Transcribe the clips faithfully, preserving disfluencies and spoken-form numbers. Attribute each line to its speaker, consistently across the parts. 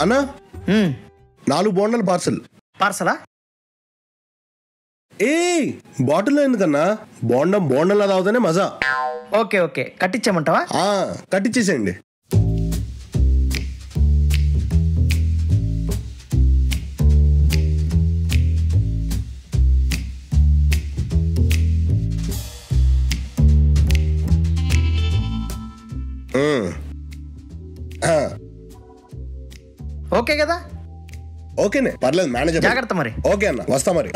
Speaker 1: అన్నా నాలుగు బోండాలు పార్సల్.
Speaker 2: పార్సలా?
Speaker 1: ఏ బాటిల్లో ఎందుకన్నా, బోండం బోండంలా తాగుతానే మజా.
Speaker 2: ఓకే ఓకే కట్టించామంటావా?
Speaker 1: కట్టించేసేయండి.
Speaker 2: ఓకే కదా?
Speaker 1: ఓకేనే, పర్లేదు, మేనేజర్.
Speaker 2: జాగ్రత్త మరి.
Speaker 1: ఓకే అన్న, వస్తా మరి.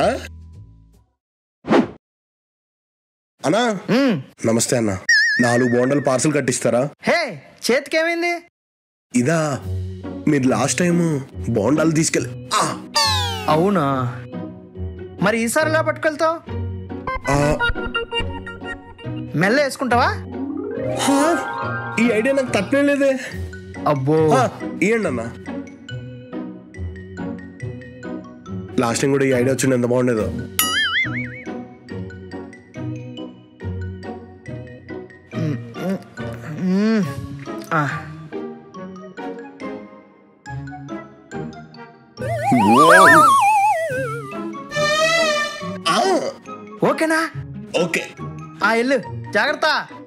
Speaker 1: అన్నా నమస్తే అన్న, నాలుగు బోండాలు పార్సల్ కట్టిస్తారా?
Speaker 2: హే చేతికేమైంది?
Speaker 1: ఇదా, మీరు లాస్ట్ టైం బోండాలు తీసుకెళ్ళి.
Speaker 2: అవునా, మరి ఈసారి ఎలా పట్టుకెళ్తావు? మెల్ల వేసుకుంటావా?
Speaker 1: ఈ ఐడియా నాకు తట్టనే లేదే.
Speaker 2: అబ్బో
Speaker 1: ఇవ్వండి అన్న. లాస్ట్ టైం కూడా ఈ ఐడియా వచ్చింది, ఎంత బాగుండేదో.
Speaker 2: ఓకేనా?
Speaker 1: ఓకే.
Speaker 2: ఆ ఇల్లు జాగ్రత్త.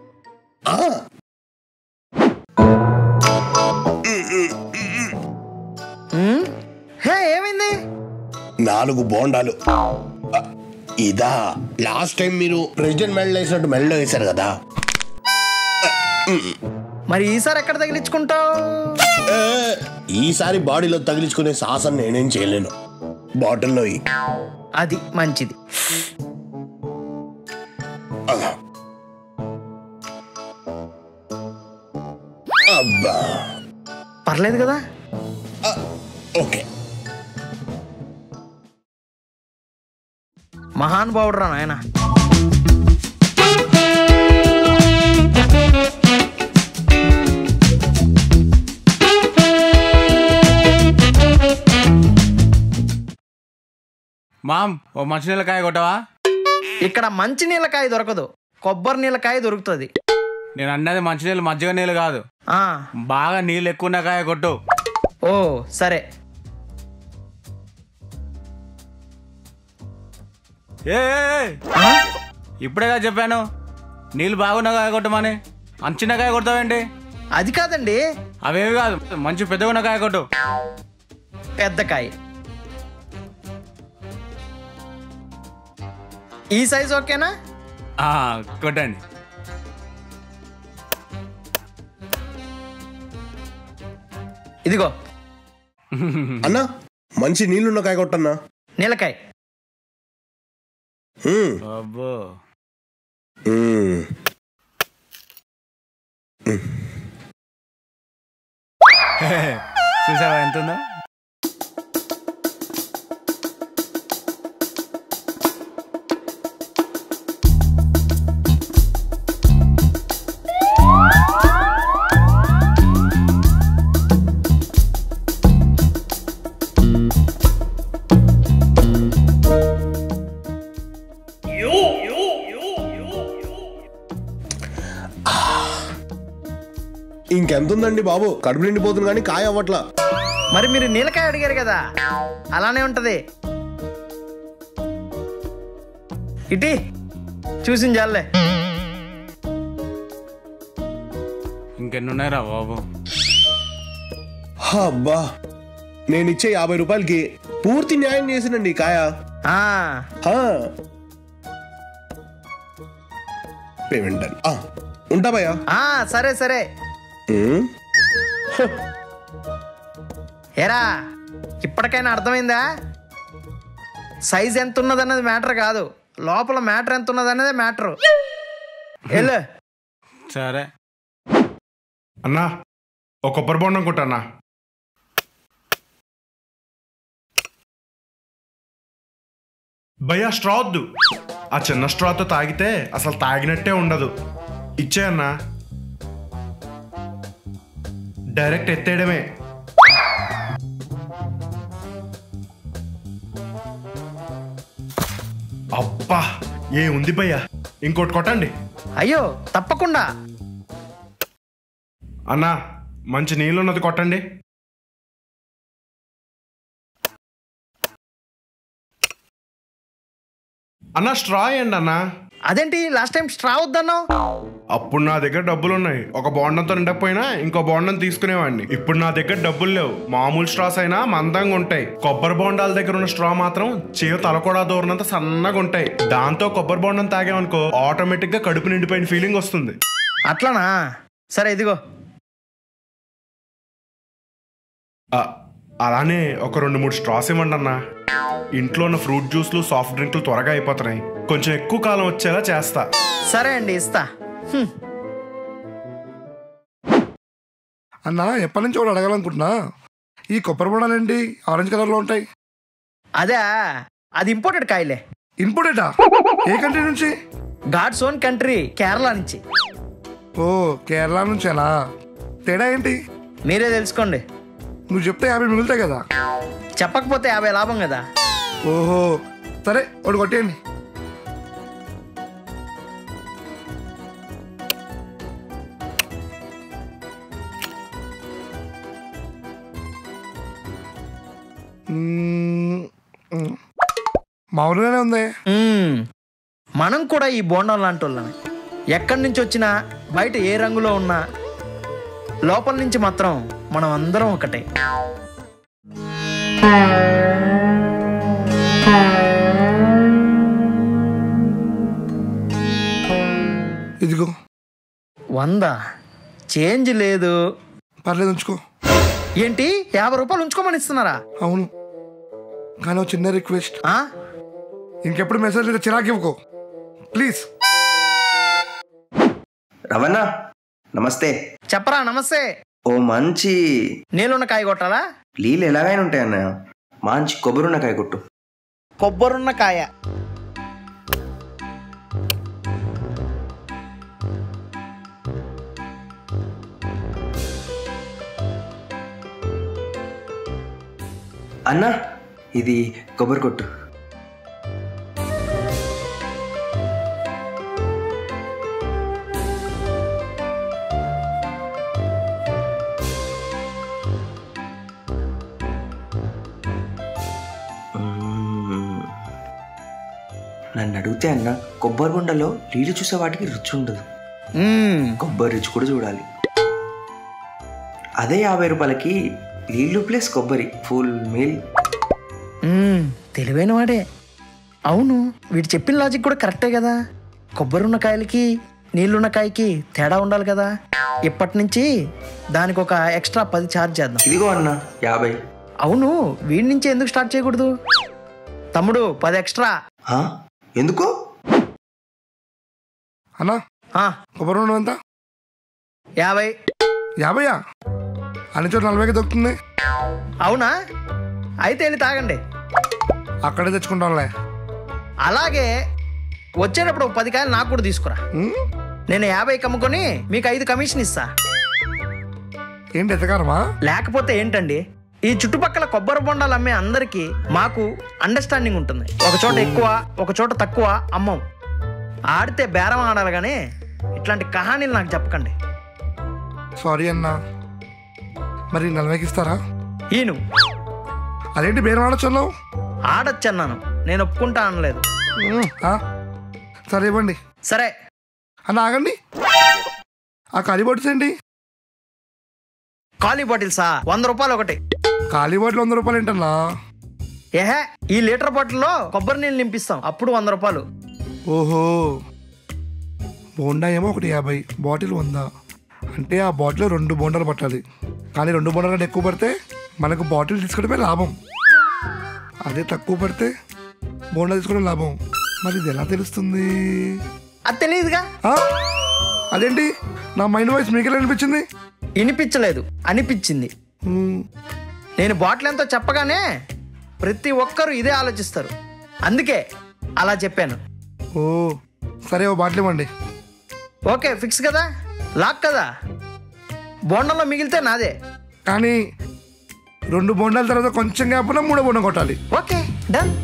Speaker 2: హే ఏమైంది?
Speaker 1: నాలుగు బోండాలు. ఇదా, లాస్ట్ టైం మీరు ప్రెసిడెంట్ మెడల్ వేసినట్టు మెడలో వేశారు కదా.
Speaker 2: మరి ఈసారి ఎక్కడ తగిలించుకుంటావు?
Speaker 1: ఈసారి బాడీలో తగిలించుకునే సాహసం నేనేం చేయలేను, బాటిల్లో.
Speaker 2: అది మంచిది.
Speaker 1: అబ్బా
Speaker 2: పర్లేదు కదా?
Speaker 1: ఓకే.
Speaker 2: మహానుభావుడు రా నాయన.
Speaker 3: మామ్, ఓ మంచి నీళ్ళకాయ కొట్టవా?
Speaker 2: ఇక్కడ మంచి నీళ్ళకాయ దొరకదు, కొబ్బరి నీళ్ళకాయ దొరుకుతుంది.
Speaker 3: నేను అన్నది మంచి నీళ్ళు, మజ్జిగ నీళ్ళు కాదు. బాగా నీళ్ళు ఎక్కువ ఉన్న కాయ కొట్టు.
Speaker 2: ఓ సరే.
Speaker 3: ఏ ఇప్పుడేగా చెప్పాను నీళ్ళు బాగున్న కాయ కొట్టమని, అంచిన కాయ కొడతావేంటి?
Speaker 2: అది కాదండి,
Speaker 3: అవేవి కాదు, మంచి పెద్దగా ఉన్న కాయ కొట్టు.
Speaker 2: పెద్ద కాయ. ఈ సైజ్ ఓకేనా?
Speaker 3: కొట్టండి.
Speaker 2: ఇదిగో
Speaker 1: అన్నా, మంచి నీళ్ళున్న కాయ కొట్టన్నా.
Speaker 2: నీలకాయ.
Speaker 3: అబ్బో చూసావా ఎంత ఉందో?
Speaker 1: ఇంకెంత ఉందండి బాబు, కడుపు నిండిపోతుంది కానీ కాయ అవ్వట్లా.
Speaker 2: మరి మీరు నీలకాయ అడిగారు కదా, అలానే ఉంటది. ఇటీ చూసింది జాలే.
Speaker 3: ఇంకెన్నున్నాయిరా బాబు?
Speaker 1: అబ్బా, నేను ఇచ్చే యాభై రూపాయలకి పూర్తి న్యాయం చేసినండి ఈ కాయ. పేమెంట్ ఉంటా భయ్యా.
Speaker 2: సరే సరే. ఏరా, ఇప్పటికైనా అర్థమైందా? సైజ్ ఎంత ఉన్నదన్నది మ్యాటర్ కాదు, లోపల మ్యాటర్ ఎంత ఉన్నదన్నదే మ్యాటర్. వెళ్ళు.
Speaker 3: సరే
Speaker 4: అన్నా, ఒక కొబ్బరి బొండం కొట్టన్నా. భయ్యా స్ట్రా వద్దు, ఆ చిన్న స్ట్రాతో తాగితే అసలు తాగినట్టే ఉండదు. ఇచ్చేయన్నా, డైరెక్ట్ ఎత్తేయడమే. అబ్బా ఏ ఉంది భయ్యా, ఇంకోటి కొట్టండి.
Speaker 2: అయ్యో తప్పకుండా.
Speaker 4: అన్నా మంచి నీళ్ళున్నది కొట్టండి. అన్న స్ట్రా ఏంటి అన్న?
Speaker 2: అదేంటి లాస్ట్ టైం స్ట్రా వద్దన్నావు?
Speaker 4: అప్పుడు నా దగ్గర డబ్బులు ఉన్నాయి, ఒక బోండంతో నిండకపోయినా ఇంకో బోండం తీసుకునేవాడిని. ఇప్పుడు నా దగ్గర డబ్బులు లేవు, మామూలు స్ట్రాస్ అయినా మందంగా ఉంటాయి. కొబ్బరి బోండాల దగ్గర ఉన్న స్ట్రా మాత్రం చేయ తలకొడా దూరనంత సన్నగా ఉంటాయి. దాంతో కొబ్బరి బోండం తాగామనుకో ఆటోమేటిక్ గా కడుపు నిండిపోయిన ఫీలింగ్ వస్తుంది.
Speaker 2: అట్లానా? సరే ఇదిగో.
Speaker 4: అలానే ఒక రెండు మూడు స్ట్రాస్ ఇవ్వండి అన్న. ఇంట్లో ఉన్న ఫ్రూట్ జ్యూస్లు సాఫ్ట్ డ్రింక్లు త్వరగా అయిపోతున్నాయి, కొంచెం ఎక్కువ కాలం వచ్చేలా చేస్తా.
Speaker 2: సరే అండి, ఇస్తా.
Speaker 5: అన్న ఎప్పటి నుంచి ఒకటి అడగాలనుకుంటున్నా, ఈ కొబ్బరి బొండాలు ఏంటి ఆరెంజ్ కలర్ లో ఉంటాయి?
Speaker 2: అదే, అది ఇంపోర్టెడ్ కాయలే.
Speaker 5: ఇంపోర్టెడా? ఏ కంట్రీ నుంచి?
Speaker 2: గాడ్స్ ఓన్ కంట్రీ, కేరళ నుంచి.
Speaker 5: ఓ కేరళ నుంచేనా? తేడా ఏంటి
Speaker 2: మీరే తెలుసుకోండి.
Speaker 5: నువ్వు చెప్తే యాభై మిగులుతాయి కదా.
Speaker 2: చెప్పకపోతే యాభై లాభం కదా.
Speaker 5: ఓహో సరే, ఒకటి కొట్టేయండి. మామూలుగానే ఉంది.
Speaker 2: మనం కూడా ఈ బోండం లాంటి వాళ్ళమే. ఎక్కడి నుంచి వచ్చినా, బయట ఏ రంగులో ఉన్నా, లోపల నుంచి మాత్రం మనం అందరం ఒకటే.
Speaker 5: ఇదిగో
Speaker 2: వంద. చేంజ్ లేదు.
Speaker 5: పర్లేదు ఉంచుకో.
Speaker 2: ఏంటి యాభై రూపాయలు ఉంచుకోమని ఇస్తున్నారా?
Speaker 5: అవును, కానీ ఒక చిన్న రిక్వెస్ట్. ఇంకెప్పుడు మెసేజ్ లేదా చిరాకు ఇవ్వకో ప్లీజ్.
Speaker 6: రవణ నమస్తే.
Speaker 2: చెప్పరా. నమస్తే.
Speaker 6: ఓ మంచి
Speaker 2: నీళ్ళున్న కాయ కొట్టాలా?
Speaker 6: నీళ్ళు ఎలాగైనా ఉంటాయి అన్న, మంచి కొబ్బరున్న కాయ కొట్టు.
Speaker 2: కొబ్బరున్న కాయ.
Speaker 6: అన్న ఇది కొబ్బరి కొట్టు. నన్ను అడిగితే అన్న, కొబ్బరి బొండలో నీళ్ళు చూసే వాటికి రుచి ఉండదు, కొబ్బరి రుచి కూడా చూడాలి. అదే యాభై రూపాయలకి నీళ్ళు ప్లస్ కొబ్బరి ఫుల్ మీల్.
Speaker 2: తెలివైన వాడే. అవును, వీడు చెప్పిన లాజిక్ కూడా కరెక్టే కదా. కొబ్బరి ఉన్న కాయలకి నీళ్ళున్న కాయకి తేడా ఉండాలి కదా. ఇప్పటి నుంచి దానికి ఒక ఎక్స్ట్రా పది ఛార్జ్ చేద్దాం.
Speaker 6: ఇదిగో అన్న యాభై.
Speaker 2: అవును, వీడి నుంచి ఎందుకు స్టార్ట్ చేయకూడదు? తమ్ముడు పది ఎక్స్ట్రా.
Speaker 6: ఎందుకు
Speaker 5: అన్నా? కొబ్బరి బొండం ఎంత?
Speaker 2: యాభై.
Speaker 5: యాభైయా? అన్ని చోట్ల నలభైకి దొరుకుతుంది.
Speaker 2: అవునా? అయితే వెళ్ళి తాగండి.
Speaker 5: అక్కడే తెచ్చుకుంటాంలే.
Speaker 2: అలాగే వచ్చేటప్పుడు పది కాయలు నాకు కూడా తీసుకురా. నేను యాభై కమ్ముకొని మీకు ఐదు కమిషన్ ఇస్తా.
Speaker 5: ఏంటి ఎత్తకారమా?
Speaker 2: లేకపోతే ఏంటండి, ఈ చుట్టుపక్కల కొబ్బరి బొండాలు అమ్మే అందరికీ మాకు అండర్స్టాండింగ్ ఉంటుంది. ఒక చోట ఎక్కువ, ఒక చోట తక్కువ అమ్మం. ఆడితే బేరం ఆడాలి కానీ ఇట్లాంటి కహానీలు నాకు చెప్పకండి.
Speaker 5: సారీ అన్నా. మరి నలభైకి ఇస్తారా?
Speaker 2: ఈను
Speaker 5: అదేంటి బేరం ఆడొచ్చున్నావు?
Speaker 2: ఆడొచ్చన్నాను, నేను ఒప్పుకుంటా అనలేదు.
Speaker 5: సరే ఇవ్వండి.
Speaker 2: సరే
Speaker 5: అన్న ఆగండి, ఆ ఖాళీ బాటిల్స్ ఏంటి?
Speaker 2: ఖాళీ బాటిల్సా? వంద రూపాయలు ఒకటి.
Speaker 5: ఖాళీ బాటిల్ వంద రూపాయలు ఏంటన్నా?
Speaker 2: ఏహే, ఈ లీటర్ బాటిల్లో కొబ్బరి నీళ్ళు నింపిస్తాం, అప్పుడు వంద రూపాయలు.
Speaker 5: ఓహో, బోండా ఏమో ఒకటి యాభై, బాటిల్ వంద. అంటే ఆ బాటిల్ రెండు బోండాలు పట్టాలి. కానీ రెండు బోండాలు కంటే ఎక్కువ పడితే మనకు బాటిల్ తీసుకోవడమే లాభం, అదే తక్కువ పడితే బోండా తీసుకోవడం లాభం. మరి ఇది ఎలా తెలుస్తుంది?
Speaker 2: అది తెలియదుగా.
Speaker 5: అదేంటి నా మైండ్ వాయిస్ మీకెలా అనిపించింది?
Speaker 2: వినిపించలేదు, అనిపించింది. నేను బాటిల్ ఎంతో చెప్పగానే ప్రతి ఒక్కరూ ఇదే ఆలోచిస్తారు, అందుకే అలా చెప్పాను.
Speaker 5: ఓ సరే, ఓ బాటిల్ ఇవ్వండి.
Speaker 2: ఓకే, ఫిక్స్ కదా? లాక్ కదా? బోండంలో మిగిలితే నాదే.
Speaker 5: కానీ రెండు బోండాల తర్వాత కొంచెం గ్యాప్ ఉన్నా మూడో బోండం కొట్టాలి.
Speaker 2: Okay, done.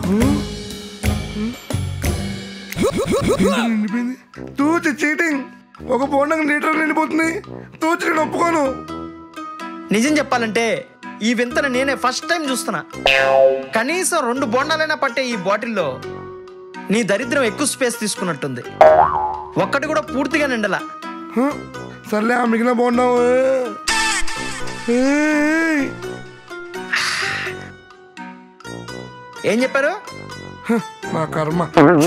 Speaker 5: తూచి చీటింగ్. ఒక బోండం లీటర్ నిండిపోతుంది. తోచి నేను ఒప్పుకోను.
Speaker 2: నిజం చెప్పాలంటే ఈ వింతను నేనే ఫస్ట్ టైం చూస్తున్నా. కనీసం రెండు బోండాలైనా పట్టే ఈ బాటిల్లో నీ దరిద్రం ఎక్కువ స్పేస్ తీసుకున్నట్టుంది. ఒక్కటి కూడా పూర్తిగా నిండలా.
Speaker 5: హ, సర్లే ఆ మిగిలిన బోండం
Speaker 2: ఏం చెప్పారు?
Speaker 5: నా కర్మ.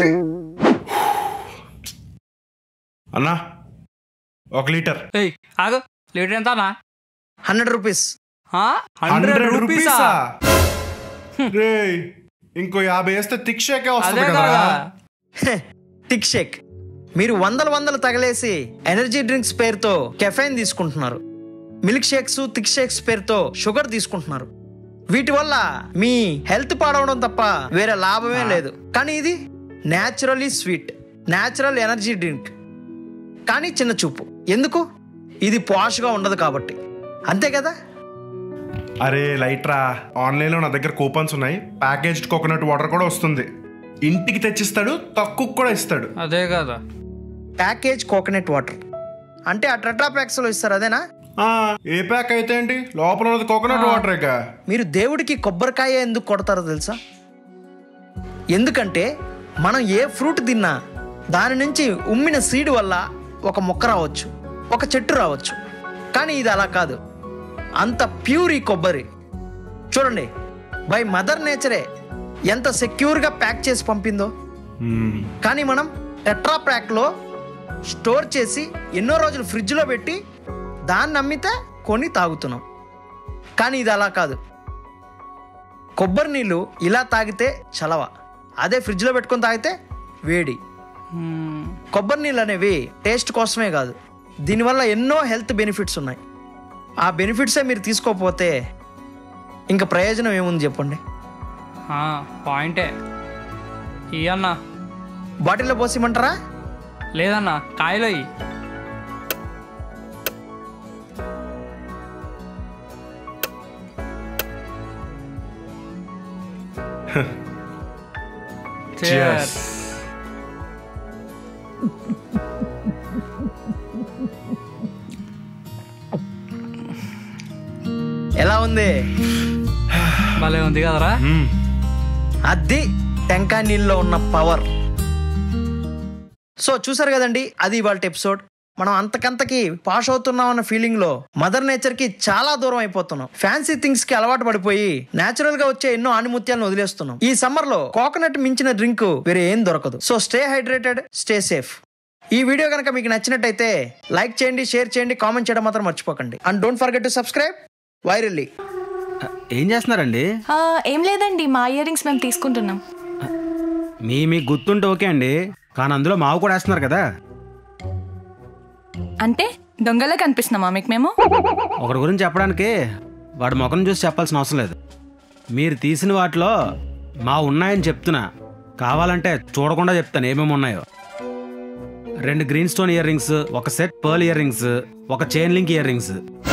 Speaker 4: అన్నా ఒక లీటర్.
Speaker 7: ఏయ్ ఆగు, లీటర్ ఎంత అన్నా?
Speaker 2: Hundred rupees.
Speaker 7: హండ్రెడ్ రూపీసా?
Speaker 4: రేయ్ ఇంకో యాభై వేస్తే థిక్ షేకే
Speaker 7: అదే
Speaker 4: వస్తుంది
Speaker 7: కదా.
Speaker 4: కదా.
Speaker 2: Thick shake. మీరు వందల వందలు తగలేసి ఎనర్జీ డ్రింక్స్ పేరుతో కెఫైన్ తీసుకుంటున్నారు. మిల్క్ షేక్స్, థిక్ షేక్స్ పేరుతో షుగర్ తీసుకుంటున్నారు. వీటి వల్ల మీ హెల్త్ పాడవడం తప్ప వేరే లాభమే లేదు. కానీ ఇది naturally sweet, natural energy drink. కానీ చిన్న చూపు. ఎందుకు? ఇది పాష్గా ఉండదు కాబట్టి. అంతే కదా?
Speaker 4: అరే లైట్రా, ఆన్లైన్లో నా దగ్గర కూపన్స్ ఉన్నాయి. ప్యాకేజ్డ్ కోకోనట్ వాటర్ కూడా వస్తుంది. ఇంటికి తెచ్చిస్తాడు, తక్కువ కూడా ఇస్తాడు.
Speaker 7: అదే కదా.
Speaker 2: ప్యాకేజ్ కోకోనట్ వాటర్ అంటే ఆ టెట్రా ప్యాక్స్ లో ఇస్తారు, అదేనా?
Speaker 4: ఆ, ఏ ప్యాక్ అయితే ఏంటి, లోపల ఉన్నది కోకోనట్ వాటరేగా.
Speaker 2: మీరు దేవుడికి కొబ్బరికాయ ఎందుకు కొడతారో తెలుసా? ఎందుకంటే మనం ఏ ఫ్రూట్ తిన్నా దాని నుంచి ఉమ్మిన సీడ్ వల్ల ఒక మొక్క రావచ్చు, ఒక చెట్టు రావచ్చు. కానీ ఇది అలా కాదు. అంత ప్యూర్ ఈ కొబ్బరి. చూడండి, బై మదర్ నేచరే ఎంత సెక్యూర్గా ప్యాక్ చేసి పంపిందో. కానీ మనం టెట్రా ప్యాక్లో స్టోర్ చేసి ఎన్నో రోజులు ఫ్రిడ్జ్లో పెట్టి దాన్ని అమ్మితే కొని తాగుతున్నాం. కానీ ఇది అలా కాదు. కొబ్బరి నీళ్ళు ఇలా తాగితే చలవ, అదే ఫ్రిడ్జ్లో పెట్టుకొని తాగితే వేడి. కొబ్బరి నీళ్ళు అనేవి టేస్ట్ కోసమే కాదు, దీనివల్ల ఎన్నో హెల్త్ బెనిఫిట్స్ ఉన్నాయి. ఆ బెనిఫిట్సే మీరు తీసుకోకపోతే ఇంకా ప్రయోజనం ఏముంది చెప్పండి?
Speaker 7: పాయింటే. ఇయ్యన్నా.
Speaker 2: బాటిల్లో పోసిమంటారా?
Speaker 7: లేదన్నా, కాయలో ఇయ్యి.
Speaker 4: Cheers.
Speaker 2: ఎలా ఉంది?
Speaker 7: భలే ఉంది కదరా.
Speaker 2: అది టెంకాయ నీళ్ళలో ఉన్న పవర్. సో చూసారు కదండి, అది ఇవాళ ఎపిసోడ్. మనం అంతకంతకి పాష్ అవుతున్నాం అన్న ఫీలింగ్ లో మదర్ నేచర్ కి చాలా దూరం అయిపోతున్నాం. ఫ్యాన్సీ థింగ్స్ కి అలవాటు పడిపోయి నేచురల్ గా వచ్చే ఎన్నో ఆణిముత్యాలను వదిలేస్తున్నాం. ఈ సమ్మర్ లో కోకోనట్ మించిన డ్రింక్ వేరే ఏం దొరకదు. So stay hydrated, stay safe. ఈ వీడియో కనుక మీకు నచ్చినట్టయితే లైక్ చేయండి, షేర్ చేయండి, కామెంట్ చేయడం మాత్రం మర్చిపోకండి. And don't forget to subscribe virally.
Speaker 8: ఏం చేస్తున్నారండి?
Speaker 9: ఏం లేదండి, మా ఇయర్ రింగ్స్ మేము తీసుకుంటున్నాం.
Speaker 8: మీ మీకు గుర్తుంటే ఓకే అండి, కానీ అందులో మావు కూడా వేస్తున్నారు కదా.
Speaker 9: అంటే దొంగలా కనిపిస్తున్నామా మీకు మేము?
Speaker 8: ఒకటి గురించి చెప్పడానికి వాడి ముఖం చూసి చెప్పాల్సిన అవసరం లేదు. మీరు తీసిన వాటిలో మా ఉన్నాయని చెప్తున్నా, కావాలంటే చూడకుండా చెప్తాను ఏమేమి ఉన్నాయో. రెండు గ్రీన్ స్టోన్ ఇయర్ రింగ్స్, ఒక సెట్ పర్ల్ ఇయర్ రింగ్స్, ఒక చైన్ లింక్ ఇయర్ రింగ్స్.